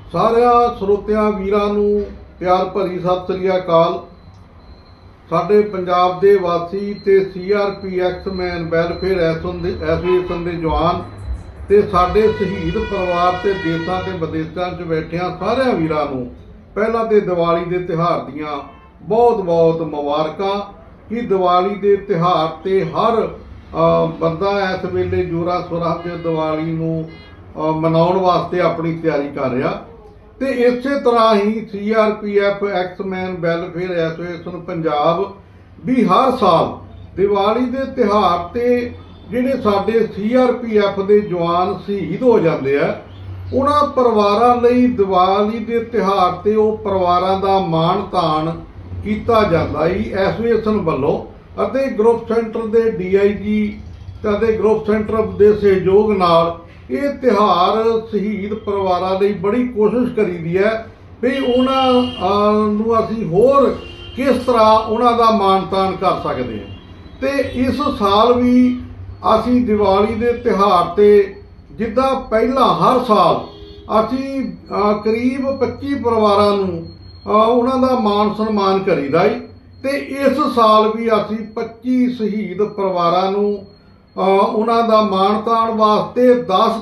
सारिया ਸਰੋਤਿਆਂ ਵੀਰਾਂ ਨੂੰ प्यार भरी सत श्री अकाल। साडे पंजाब दे वासी ते CRPX मैन वैलफेयर एसोसीएशन दे जवान ते साडे शहीद परिवार ते देशां ते विदेशां च बैठिया सारिया वीरां नूं पहलां ते दिवाली दे तिहार दियां बहुत बहुत मुबारकां। कि दिवाली दे तिहार ते हर बंदा इस वेले जोरा सोरा ते दिवाली नूं मनाउण वास्ते अपनी तैयारी कर रहा। तो इस तरह ही CRPX man welfare association Punjab भी हर साल दिवाली के तिहार ते जिहड़े साडे CRPF के जवान शहीद हो जाते हैं उन्हां परिवारां लई दिवाली के तिहार ते वो परिवारां दा माण ताण कीता जांदा है एसोसीएशन वल्लों अते ग्रुप सेंटर के DIG ते ग्रुप सेंटर के सहयोग नाल ये तिहार शहीद परिवारां लई बड़ी कोशिश करीदी है भी उन्हां असीं होर किस तरह उन्हां दा मान तान कर सकते हैं। तो इस साल भी असीं दिवाली के तिहार ते जिद्दां पहला हर साल असीं करीब 25 परिवारां नूं उन्हां दा मान सन्मान करीदा है। तो इस साल भी असीं 25 शहीद परिवारां नूं उन्हां दा मान ताण वास्ते 10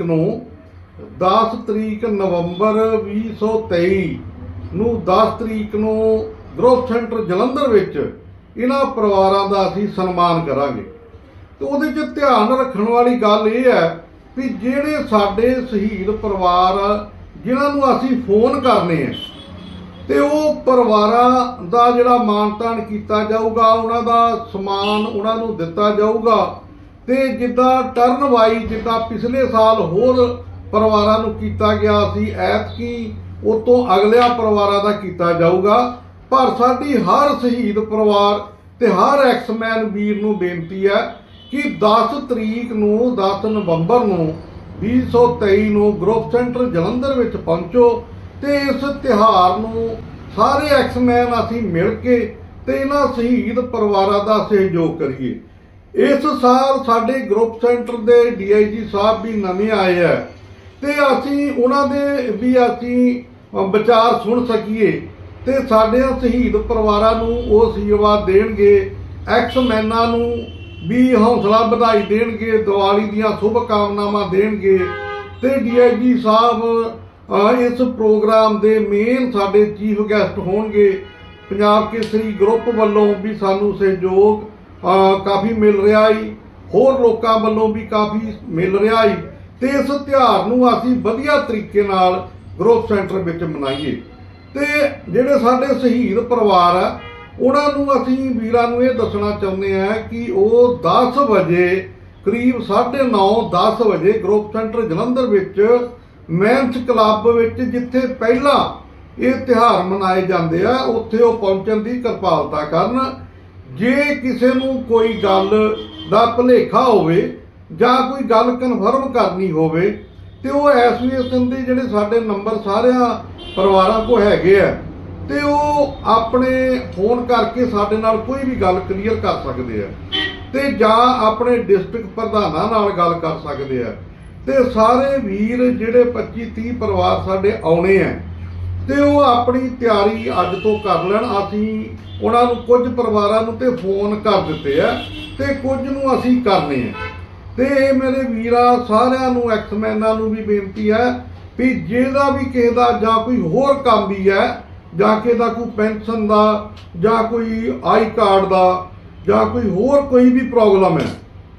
तरीक नवंबर 2023 नूं 10 तरीक नूं ग्रुप सेंटर जलंधर विच इन्हां परिवारां दा असीं सन्मान करांगे। तो उहदे च ध्यान रखण वाली गल इह है भी जिहड़े साडे शहीद परिवार जिन्हां नूं असीं फोन करने हैं ते वो परिवारां दा जिहड़ा मान ताण कीता जाऊगा उन्हां दा समान उन्हां नूं दित्ता जाऊगा। तो जिद्दां टर्न वाइज जिद्दां पिछले साल होर परिवारां नूं कीता गया सी ऐतकी उतों अगलिया परिवारां दा कीता जाऊगा। पर साडी हर शहीद परिवार ते हर एक्समैन वीर नूं बेनती है कि 10 तरीक नूं 10 नवंबर नूं 2023 नूं ग्रुप सेंटर जलंधर विच पहुंचो ते इस तिहार नूं सारे एक्समैन असीं मिल के ते इन्हां शहीद परिवारां दा सहयोग करिए। इस साल साडे ग्रुप सेंटर के DIG साहब भी नवे आए हैं तो असीं उन्हां दे भी असीं विचार सुन सकीए ते साडे शहीद परिवारां नूं वो आशीर्वाद देणगे, एक्समैनां नूं भी हौसला बधाई देणगे, दिवाली दीआं शुभकामनावां देणगे। ते DIG साहब इस प्रोग्राम के मेन साडे चीफ गैसट होणगे। पंजाब केसरी ग्रुप वल्लों भी सानूं सहयोग काफ़ी मिल रहा है, होर लोकां वल्लों भी काफ़ी मिल रहा है। तो इस तिहार नूं असीं वधिया तरीके नाल ग्रुप सेंटर विच मनाईए। तो जिहड़े साडे शहीद परिवार आ उन्हां नूं असीं वीरां नूं इह दसना चाहुंदे हां कि वो 10 बजे करीब 9:30 10 बजे ग्रुप सेंटर जलंधर विच मैंस क्लब विच जिथे पहला ये तिहार मनाए जाते हैं उत्थे वो पहुंचण दी किरपालता करन। जे किसी नूं कोई गल दा भुलेखा होवे जां कोई गल कन्फर्म करनी होवे ते वो एसोसीएशन दे जिहड़े साडे नंबर सारिया परिवारां को हैगे आ ते वो अपने फोन करके साडे नाल कोई भी गल क्लीयर कर सकदे आ ते जां अपने डिस्ट्रिक्ट प्रधानां नाल गल कर सकदे आ। ते सारे वीर जिहड़े 25-30 परिवार साडे आउणे आ ते वो अपनी तैयारी अज तो कर लैण। असीं उन्हां नूं कुछ परिवारां नूं ते फोन कर दित्ते आ ते कुछ नूं असीं करने आ। ते मेरे वीरां सारिआं नूं एक्समैनां नूं भी बेनती है भी जिहदा भी किसे दा जां कोई होर काम भी है जां किसे दा कोई पेंशन दा जां कोई आई कार्ड दा जां कोई होर कोई भी प्रॉब्लम है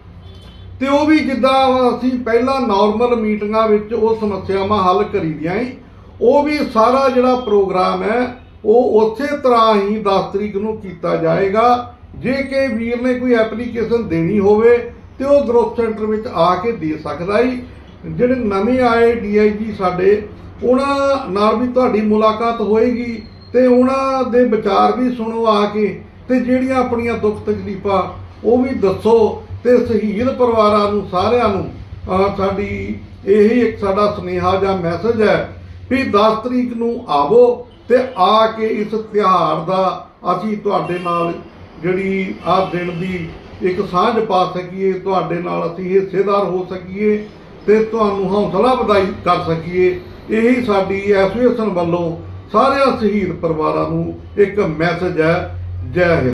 ते वो भी जिद्दां असीं पहलां नॉर्मल मीटिंगां विच वो समस्यावां हल करीदियां हैं वो भी सारा जिहड़ा प्रोग्राम है वो उसे तरह ही 10 तरीक नूं कीता जाएगा। जे के वीर ने कोई एप्लीकेशन देनी होवे तो वो ग्रुप सेंटर में आके दे सकदा है। जिहड़े नवे आए DIG साडे उन्हां नाल भी तुहाडी मुलाकात होएगी ते उन्हां दे विचार भी सुणो आके ते जिहड़ियां अपणियां दुख तकलीफां वो भी दसो। ते शहीद परिवारां नूं सारिआं नूं साडी यही एक साडा सुनेहा जां मैसेज है भी 10 तरीक नूं आवो ते आके इस तिहार दा असीं तुहाडे नाल जिहड़ी आ दिन दी एक सांझ पा सकीए, तुहाडे नाल असीं हिस्सेदार हो सकीए ते तुहानूं हौसला बधाई कर सकीए ਇਹੀ ਸਾਡੀ ਐਸੋਸੀਏਸ਼ਨ ਵੱਲੋਂ ਸਾਰਿਆਂ ਸ਼ਹੀਦ ਪਰਿਵਾਰਾਂ ਨੂੰ ਇੱਕ ਮੈਸੇਜ ਹੈ। ਜੈ ਹਿੰਦ।